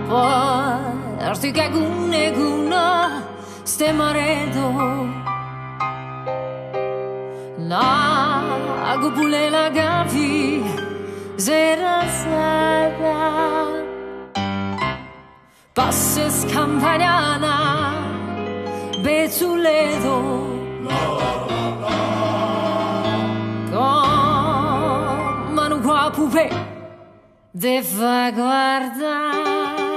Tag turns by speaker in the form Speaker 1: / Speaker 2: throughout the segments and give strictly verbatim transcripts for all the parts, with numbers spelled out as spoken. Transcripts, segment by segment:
Speaker 1: Arti che gune guna ste maredo na agupule la gavi zera sada passes campaniana bezuledo con manu qua pupe de fa guardare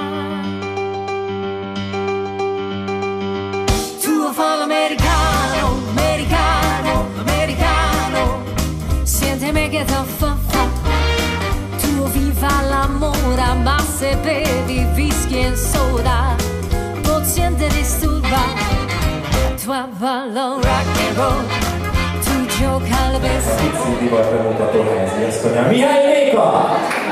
Speaker 1: Fall americano, americano, americano Siénteme che fa fa fa Tu viva l'amore ma se bevi whisky e soda Non siente disturba Tua ballo rock and roll Tu gioca al vestito
Speaker 2: Szinti volt bemutató helyzet, Mihály Réka!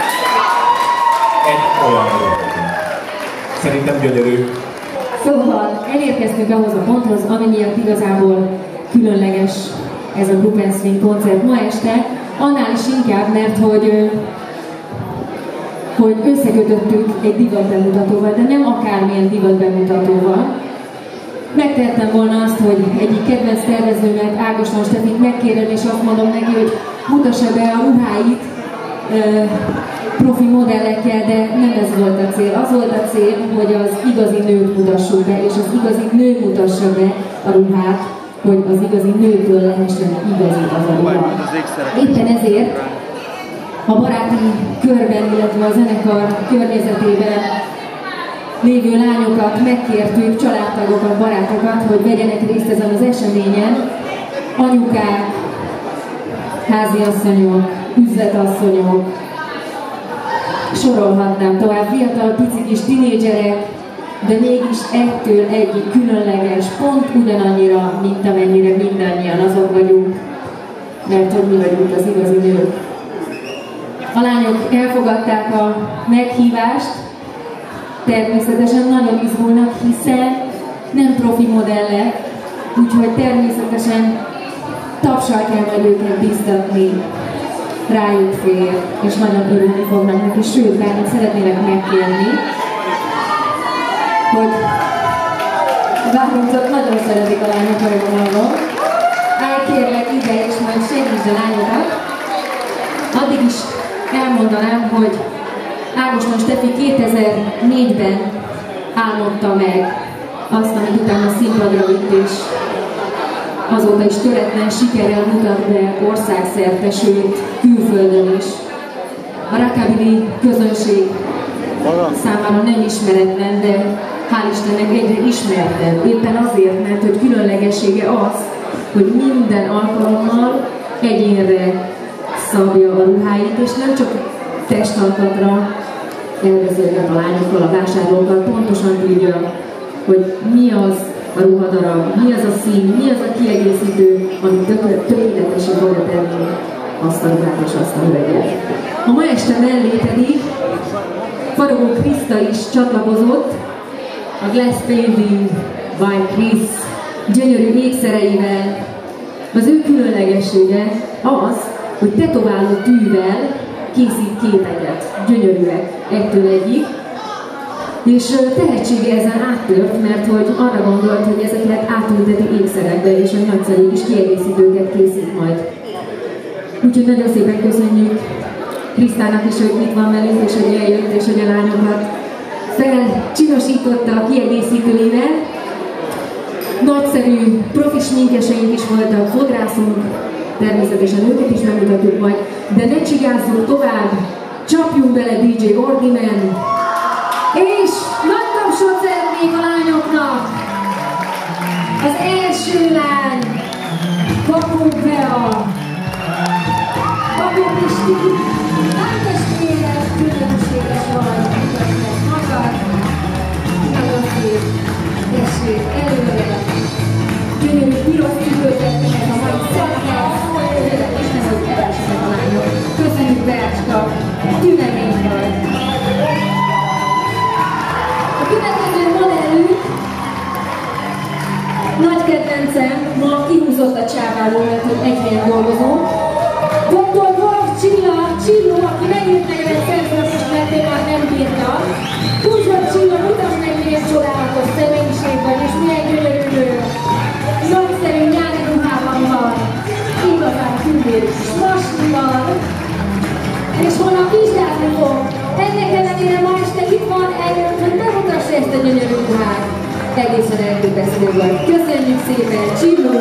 Speaker 2: Egy olyan dolog. Szerintem gyönyörű.
Speaker 3: Szóval elérkeztünk ahhoz a ponthoz, ami miatt igazából különleges ez a Group and Swing koncert ma este, annál is inkább, mert hogy, hogy összekötöttük egy divat bemutatóval, de nem akármilyen divat bemutatóval. Megtettem volna azt, hogy egyik kedvenc tervezőmet, Ágoston Stefit megkérem, és azt mondom neki, hogy mutassa be a ruháit profi modellekkel, de nem ez volt a cél. Az volt a cél, hogy az igazi nőt mutassuk be, és az igazi nő mutassa be a ruhát, hogy az igazi nőtől lehessen igazi az a ruha. Éppen ezért a baráti körben, illetve a zenekar környezetében lévő lányokat megkértük, családtagokat, barátokat, hogy vegyenek részt ezen az eseményen. Anyukák, háziasszonyok, üzletasszonyok, sorolhatnám tovább, fiatal, pici kis tinédzserek, de mégis ettől egyik különleges, pont ugyanannyira, mint amennyire mindannyian azok vagyunk, mert hogy mi vagyunk az igazi nők. A lányok elfogadták a meghívást, természetesen nagyon izgulnak, hiszen nem profi modellek, úgyhogy természetesen tapsal kell majd őket biztatni. Rájuk fér, és nagyon örülni fognak neki, sőt, bármit szeretnének megkérni, hogy bármit nagyon szeretik a lányok a vonalon. Állj kérlek ide, és majd segítsd a lányokat. Addig is elmondanám, hogy Ágoston Stefi kétezer-négyben álmodta meg azt, amit utána színpadra vitt, és azóta is töretlen sikerrel mutat be országszerte, sőt külföldön is. A rockabilly közönség számára nem ismeretlen, de hál' Istennek egyre ismertebb. Éppen azért, mert hogy különlegessége az, hogy minden alkalommal egyénre szabja a ruháit, és nem csak testalkatra elvezőleg a lányokkal, a vásárlókkal, pontosan tudja, hogy mi az a ruhadarab, mi az a szín, mi az a kiegészítő, amit tökéletesen oda tenni azt a ruhát és azt a üveget. A ma este mellé pedig Faragó Kriszta is csatlakozott, a Glass Painting by Chris gyönyörű ékszereivel. Az ő különlegessége az, hogy tetováló tűvel készít képeket, gyönyörűek egytől egyik, és tehetsége ezen áttört, mert hogy arra gondolt, hogy ezeket átülteti ékszerekbe, és a nagyszerű is kiegészítőket készít majd. Úgyhogy nagyon szépen köszönjük Krisztának is, hogy itt van velünk, és hogy eljött, és hogy a lányokat felcsinosította a kiegészítőivel. Nagyszerű profi sminkeseink is voltak, fodrászunk, természetesen őket is megmutatjuk majd, de ne csigázzunk tovább, csapjunk bele dé dzsé Ordiman, és nagy tapsot szeretnék a lányoknak! Az első lány, Bakó Bea, Bakó Pisti, lántestvérek, különbséges vagy, mutatnak magad, nagyon szép, tessék, előre, gyönyörű piros cipőtettek a mai szakmát, és nem, hogy keresnek a lányok. Köszönjük, Beácska, tünemény vagy! A következő modellünk nagy kedvencem, ma kihúzott a csáváló, mert hogy egy helyen dolgozom. doktor Wolf Csilla, Csilló, aki megírt nekem egy szerződést, mert ő már nem bírta. Húzott egészen elképesztő volt. Köszönjük szépen, Csilló!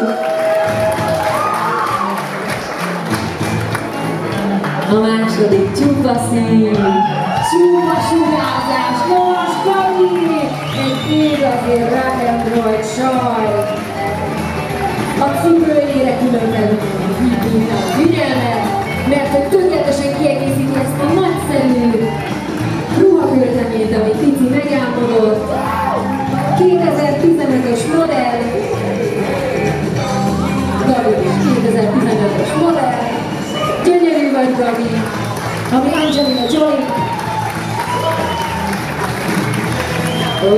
Speaker 3: A második csupa szín, csupa sugárzás, most Gabi! Egy igazi rock and roll csaj! A cipőjére különben hívjuk a figyelmet, mert hogy tökéletesen kiegészíti ezt a nagyszerű ruhakölteményt, amit Pici megálmodott. kétezer-tizenötös modell, Gabi is kétezer-tizenötös modell, gyönyörű vagy Gabi, ami Angelina Jolie. Ó,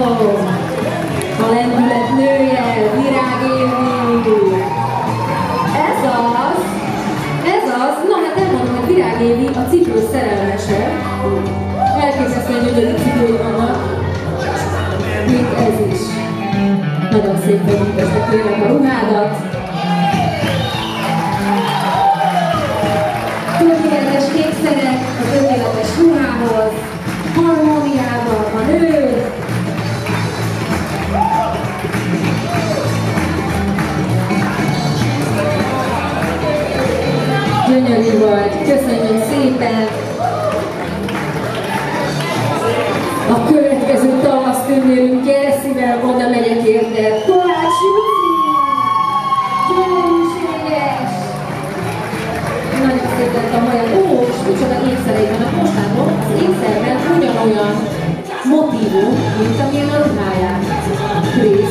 Speaker 3: a lendület nője, Virág Évi. Ez az, ez az, na hát nem mondom, hogy Virág Évi a cipő szerelmese. Elképesztően gyönyörű cipői vannak, mint ez is. Nagyon szépen mutatják tőlem a ruhádat. Tökéletes kékszerek a tökéletes ruhához, harmóniában a nő. Gyönyörű vagy, köszönjük szépen! A következő tavasztőnérünk Gerszével oda megyek érte. Kovács Juci! Gyönyörűséges! Nagyon szép lett a hajad. Ó, és micsoda ékszerei vannak mostanában. Az ékszerben ugyanolyan motívum, mint amilyen a ruháját. Krisz.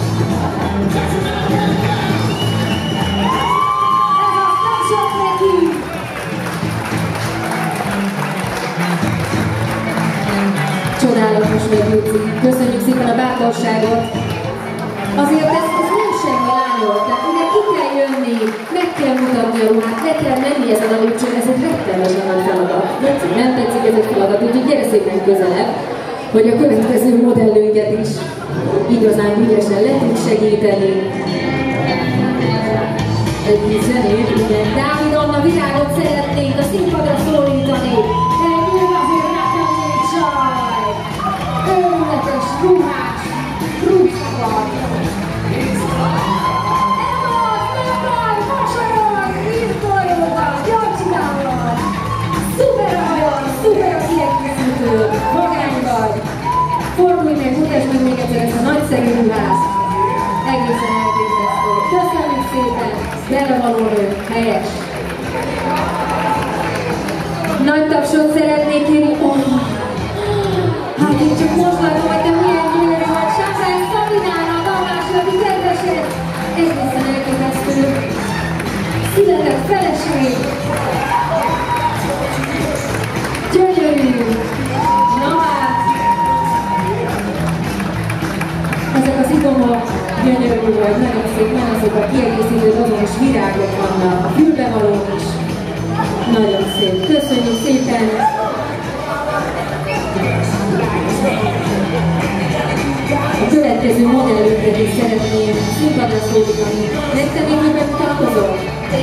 Speaker 3: Csodálatos vagy, Juci. Köszönjük szépen a bátorságot. Azért ez, ez nem semmi lányok, tehát ugye ki kell jönni, meg kell mutatni a ruhát, le kell menni ezen a lépcsőn, ez egy rettenesen nagy feladat. Tetszik, nem tetszik, ez egy feladat, úgyhogy gyere szépen közelebb, hogy a következő modellünket is igazán ügyesen le tud segíteni. Egy kis zenét, igen. Dávid Anna Virágot szeretnénk a színpadra szólítani. Egy azért nekem még csaj! Őletes, ruhás, rúgszakad! Ez az, nem baj, vacsarod, írtoljóval, jól csinálod! Szuper a hajad, szuper a kiegészítő, vagány vagy! Fordulj meg, mutasd meg még egyszer ezt a nagyszerű ruhát! Egészen elképesztő. Köszönjük szépen! Belevaló nő, helyes! Nagy tapsot szeretnék írni. Oh. Hát én csak most látom, hogy te milyen gyűlös vagy. Sákály Szabinának, a második kedveset. Egészen elképesztő. Született feleség. Gyönyörű. Na hát. Ezek az idomok gyönyörű vagy, nagyon szép, nagyon szép a kiegészítő dolgok, és virágok vannak. A fülbevalók is. Nagyon szép. Köszönjük szépen! A következő modellünket is szeretném színpadra szólítani. Nektek még hogy megmutatkozol?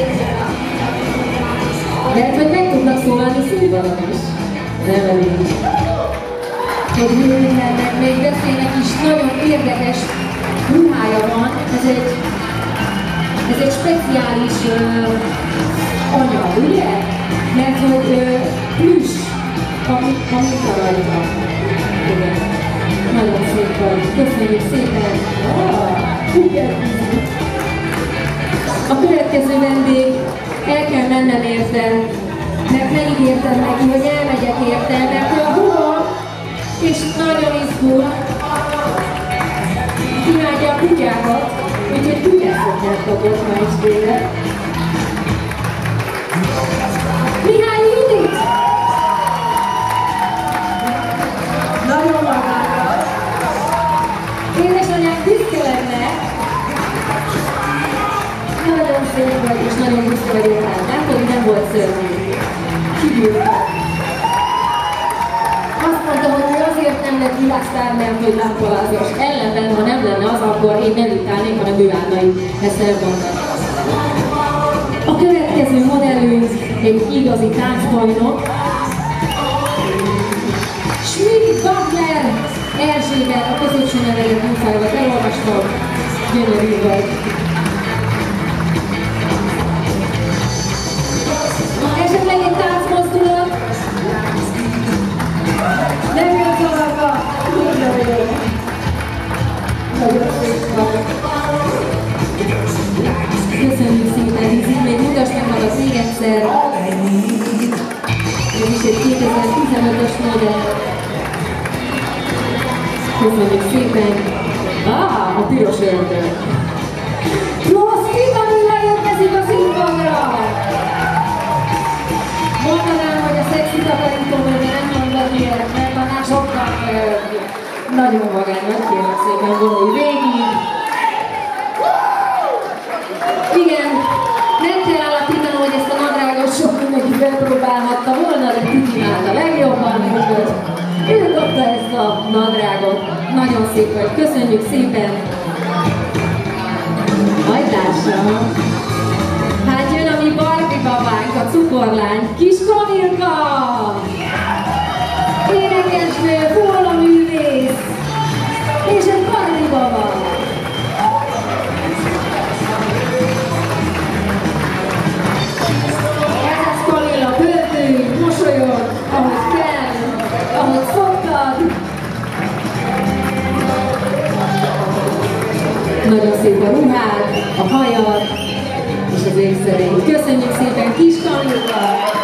Speaker 3: Lehet, hogy meg tudnak szólalni színpadon is. Nem elég. Hogy hűlnek, még beszélnek is, nagyon érdekes ruhája van. Ez egy, ez egy speciális uh, anyag, ugye? Mert hogy uh, plüss, ami, ami rajta. Igen. Nagyon szép vagy. Köszönjük szépen. Oh, a következő vendég, el kell mennem érte, mert megígértem neki, hogy elmegyek érte, mert ő a húgom, és nagyon izgul. Imádja a kutyákat, úgyhogy kutyákat kapott ma is tőle. Mihály Judit! Nagyon magára. Édesanyám büszke lenne. Nagyon szép vagy, és nagyon büszke vagyok rá. Látod, hogy nem volt szörnyű. Kibírta. Azt mondta, hogy ő azért nem lett világsztár, mert hogy lámpalázos. Ellenben, ha nem lenne az, akkor én nem utálnék, hanem ő állna itt. Ezt elmondta. A következő modellünk egy igazi táncbajnok. Schmidt Wagner, Erzsébet, a középső nevedet műfajvat elolvastam, gyönyörű vagy. Esetleg egy táncmozdulat? Nem jön zavarba, úgy vagyok. Nagyon szép vagy. Köszönjük szépen, Lizi, még mutasd meg magad még egyszer. Ez is egy kétezer-tizenötös modell. Köszönjük szépen! Ah, a piros ördög! Plusz Titanilla érkezik a színpadra! Mondanám, hogy a szexi takarítóról, de nem mondom miért, mert annál sokkal nagyon vagány vagy, kérlek szépen vonulj végig. Igen, nem kell állapítanom, hogy ezt a nadrágot sok mindenki felpróbálhatta volna, de Titi a legjobban, úgyhogy ő dobta ezt a nadrágot. Nagyon szép vagy. Köszönjük szépen! Hajtásra! Hát jön a mi Barbie babánk, a cukorlány, Kis Kamilka! Énekesnő, fóruművész! És egy Barbie baba! Ez Kamilla pörtő, mosolyog, ahogy kell, ahogy szoktad. Nagyon szép a ruhád, a hajad és az ékszereid. Köszönjük szépen, Kis Kamilka!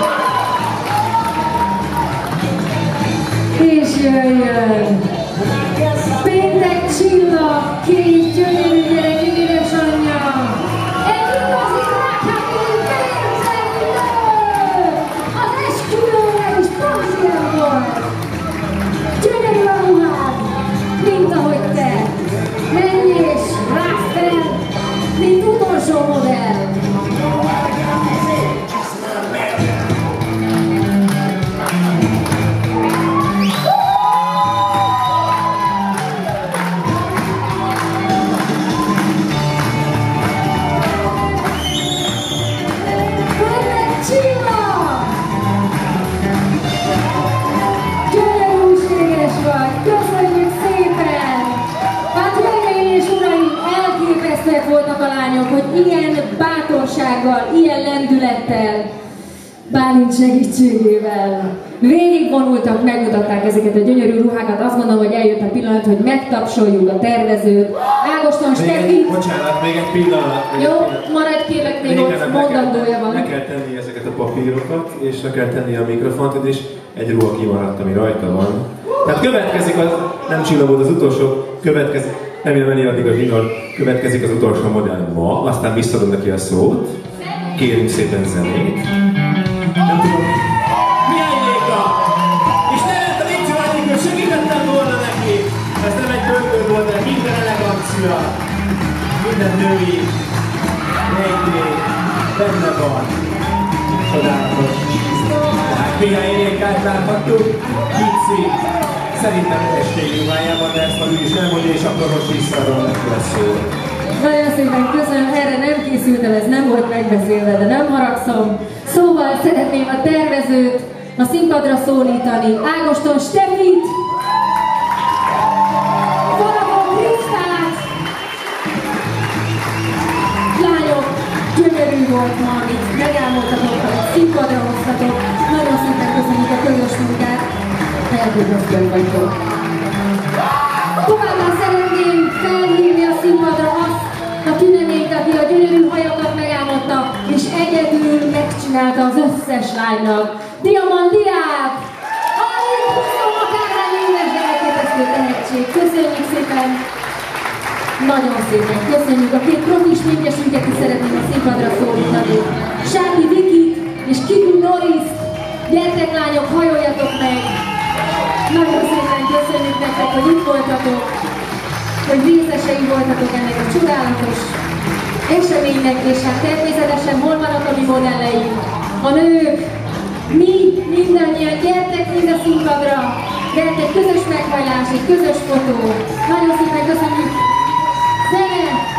Speaker 3: És jöjjön! Péntek Csilla, két gyönyörű gyerek, édesanyja! Egy igazi rákhágó pénzemlő! Az esküvőre is pont ilyen volt! Gyönyörű a ruhád, mint ahogy te! Menj és rász fel, mint utolsó modell! Voltak a lányok, hogy ilyen bátorsággal, ilyen lendülettel, Bálint segítségével végigvonultak, megmutatták ezeket a gyönyörű ruhákat. Azt gondolom, hogy eljött a pillanat, hogy megtapsoljuk a tervezőt. Ágoston Steffi.
Speaker 2: Bocsánat, még egy pillanat.
Speaker 3: Jó, maradj kérlek, még ott mondandója van.
Speaker 2: Le kell tenni ezeket a papírokat, és le kell tenni a mikrofont, és egy ruha kimaradt, ami rajta van. Tehát következik az, nem Csilla volt az utolsó, következik, nem jön menni addig a zsinór, következik az utolsó modell ma, aztán visszadom neki a szót. Kérünk szépen zenét. Nem tudom. Mihály Léka! És ne lehet a nincs hogy segítettem volna neki! Ez nem egy bőből volt, de minden elegancia, minden női, nélküli, benne van. Csodálatos. Tehát Mihály Lékát láthattuk, Gici. Szerintem estély ruhájában, de ezt az is elmondja, és akkor most visszaadom neki a szót.
Speaker 3: Nagyon szépen köszönöm, erre nem készültem, ez nem volt megbeszélve, de nem haragszom. Szóval szeretném a tervezőt a színpadra szólítani, Ágoston Steffit, Valakon Krisztát. Lányok, gyönyörű volt ma, amit megálmodtatok, hogy színpadra hoztatok. Nagyon szépen köszönjük a közös munkát, elképesztően vagytok. Továbbá szeretném felhívni a színpadra azt a tünemét, aki a gyönyörű hajakat megálmodta, és egyedül megcsinálta az összes lánynak. Diamant Diák! Alig húszom akárhány éves, de elképesztő tehetség. Köszönjük szépen! Nagyon szépen köszönjük a két profis sminkesünket, is szeretném a színpadra szólítani. Sáti Vikit és Kiku Norris, gyertek lányok, hajoljatok meg! Nagyon szépen köszönjük nektek, hogy itt voltatok, hogy részesei voltatok ennek a csodálatos eseménynek, és hát természetesen hol vannak a mi modelleink, a nők, mi mindannyian, gyertek mind a színpadra, gyertek közös meghajlás, egy közös fotó. Nagyon szépen köszönjük! Zene!